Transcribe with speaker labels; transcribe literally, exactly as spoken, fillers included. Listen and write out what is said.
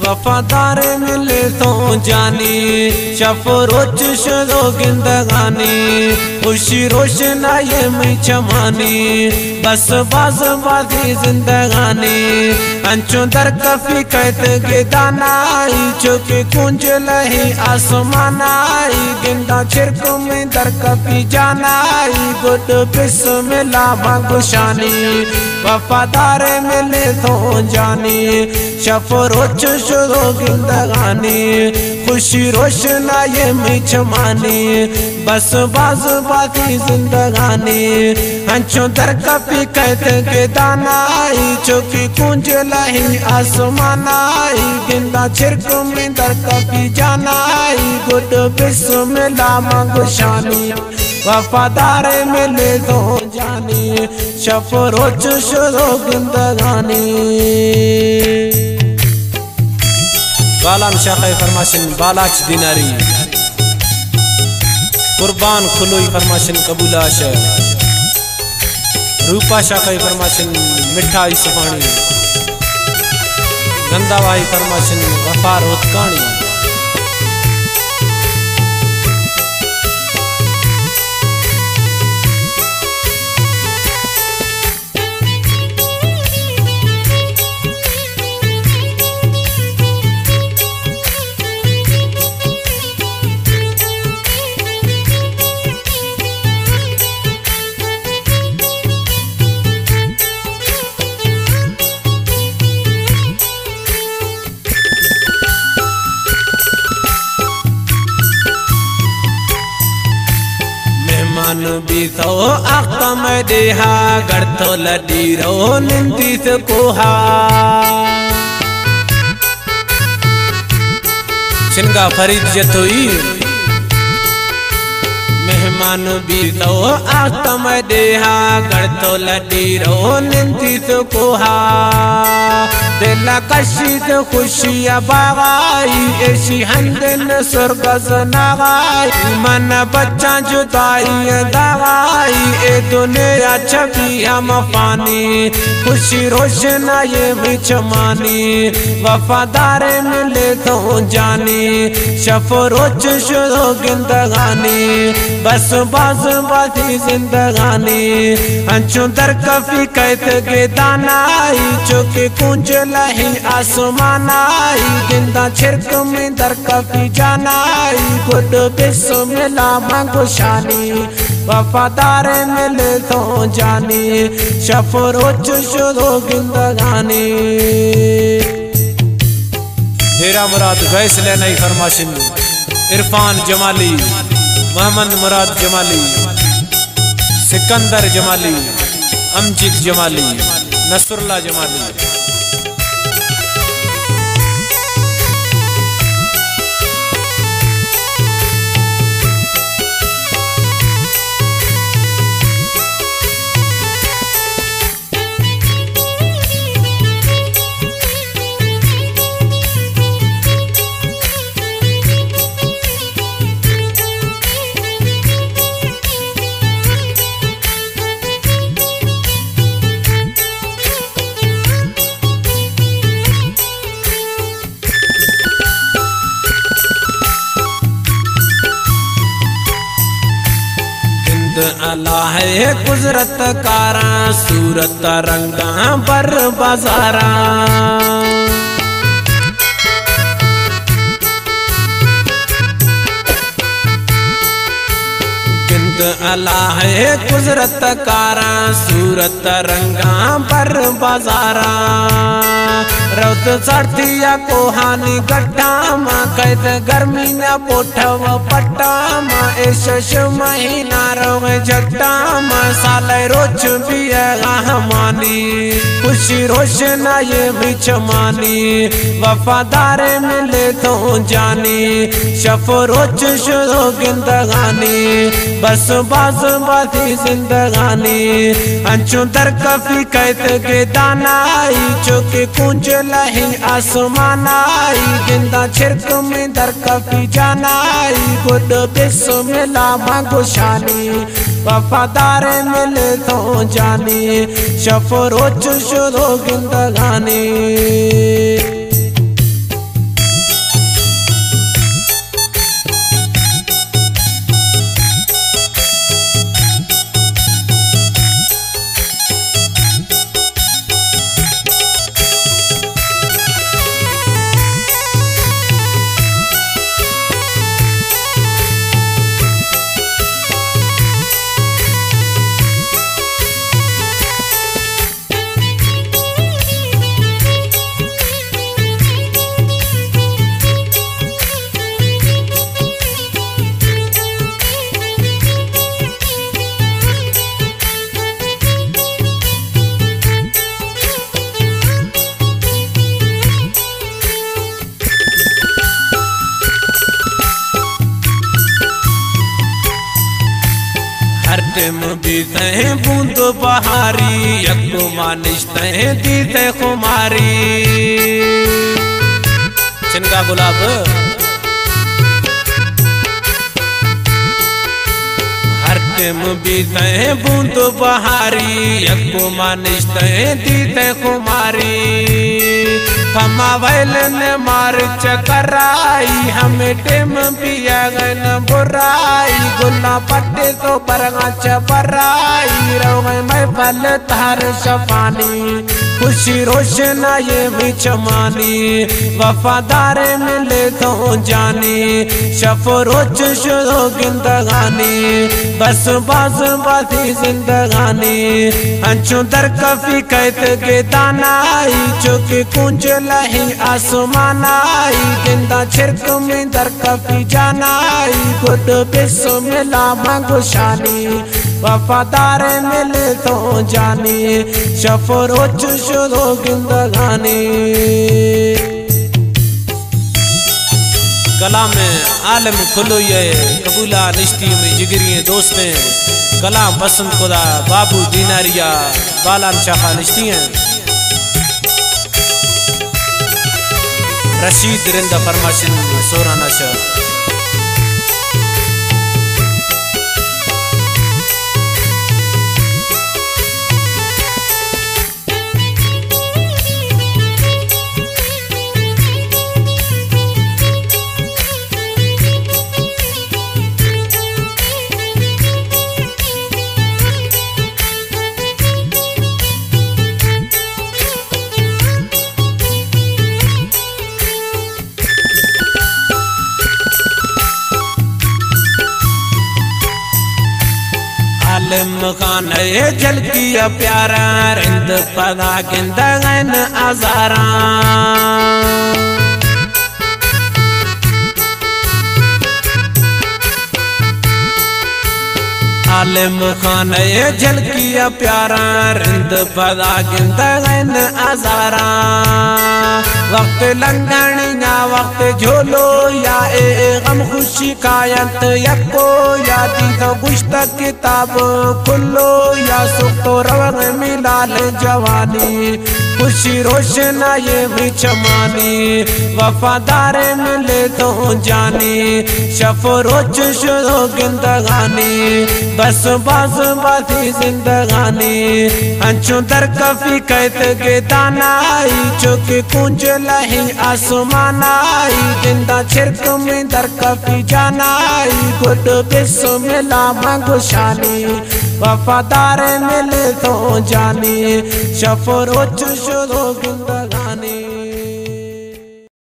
Speaker 1: वफादार मिले तो जानी शफ रोच शो गिंदगानी खुशी रोशनाई में चमानी बस बाज बाजी जिंदगानी अंचो दर कफी कहत के दानाई चुके कुंज लही आसमानाई गिंदा छिरक में दर कफी जानाई गुड बिस्मिल्ला भगुशानी वफादार मिले तो जानी शफ रोच शुरू गिंदगानी खुशी रोशनाई में चमानी बस बाज बाजी जिंदगानी अंचो दर कफी कहत के दानाई चुकी कुंज लही आसमानाई गिंदा छिरक में दर कफी जानाई गुड बिस्मिल्ला भगुशानी वफादार मिले तो जानी शफ रोच शुरू गिंदगानी। बालाम शाखा फरमाशन बालाच दिनारी कुर्बान खुलोई फरमाशन कबूलाश रूपा शाखा फरमाशन मिठाई सुपानी गंदावाई फरमाशन वफार उत्कानी भी तो आकम देहा गढ़तो लड़ी रो निंदी से कोहा शिनगा फरीद जतोई मेहमान भी तो आकम देहा गढ़तो लड़ी रो निंदी से कोहा दिल कशी से खुशियाँ बागाई ऐसी हंदन स्वर्गस नागाई मन बच्चा जुदाई दवाई ए दुनिया छवि हम पानी खुशी रोशनाई में चमानी वफादार मिले तो जानी शफ रोच शुरू गिंदगानी बस बाज बाजी जिंदगानी अंचो दर कफी कहत के दानाई चुके कुंज लही आसमानाई गिंदा छिरक में दर कफी जानाई गुड बिस्मिल्ला भगुशानी वफादार मिले तो जानी शफ रोच शुरू गिंदगानी। डेरा मुराद गैस लेना फरमाशिन इरफान जमाली मोहम्मद मुराद जमाली सिकंदर जमाली अमजिद जमाली नसरुल्लाह जमाली। अल्लाह है कुदरत कारा सूरत रंगा पर बाजारा अल्लाह है कुदरत कारा सूरत रंगा पर बाजारा रौत सर्दिया को हानि गट्टा माँ कैद गर्मी न पोठव पट्टा माँ ऐश महीना रोग जट्टा माँ साल रोच भी मानी खुशी रोशनाई भी चमानी वफादार मिले तो जानी शफ रोच शुरू गिंदगानी बस बाज बाजी जिंदगानी अंचो दर कफी कहत के दानाई चुके कुंज लही आसमानाई गिंदा छिरक में दर कफी जानाई गुड बिस्मिल्ला भगुशानी वफादार मिले तो जानी शफ रोच शुरू गिंदगानी। टिम बीते बूंद बहारी यको मानिश्ते दीते खुमारी चिनका गुलाब हर टिम बीते बूंद बहारी यको मानिश्ते दीते खुमारी फमा वैल ने मार चकराई हमें टिम पिया गन बुराई गुल्ला पट्टे तो परगा चपराई रो गए मैं फल तार शफानी खुशी रोशना ये भी चमानी वफादार मिले तो जानी शफ रोच शुरू जिंदगानी बस बाज बाती जिंदगानी अंचू दर कफी कहत के दानाई चुकी कुंज लही आसमानाई जिंदा छिरक में दर कफी जानाई गुड बिस्म मिला मंगुशानी वफादार मिले तो जानी शफ रोच शुरू जिंदगानी कलाम आलम खुलो ये कबूला निश्ती में जिगरिए दोस्तें कलाम पसंद खुदा बाबू दीनारिया बालान शाखा निश्ती हैं रशीद रिंदा फरमाशिन सोराना शाह आलम खान ये झलकिया प्यारा रिंद पदा गिंदगन आजारा आलम खान ये झलकिया प्यारा रिंद पदा गिंदगन आजारा वक्त लंघनिया वक्त झोलो या ए गम खुशी कायत यको या दीदा गुश्त किताब खुलो या सुख तो रवग मिलाल जवानी खुशी रोशना ये भी चमानी वफादार मिले तो जानी शफ रोच शुरू जिंदगानी बस बाज बाती जिंदगानी अंचू दर कफी कहत के दानाई चुकी कुंज लही आसमानाई जिंदा छिरक में दर कफी जानाई गुड बिस्म मिला मंगुशानी वफादार मिले तो जानी शफ रोच शुरू जिंदगानी।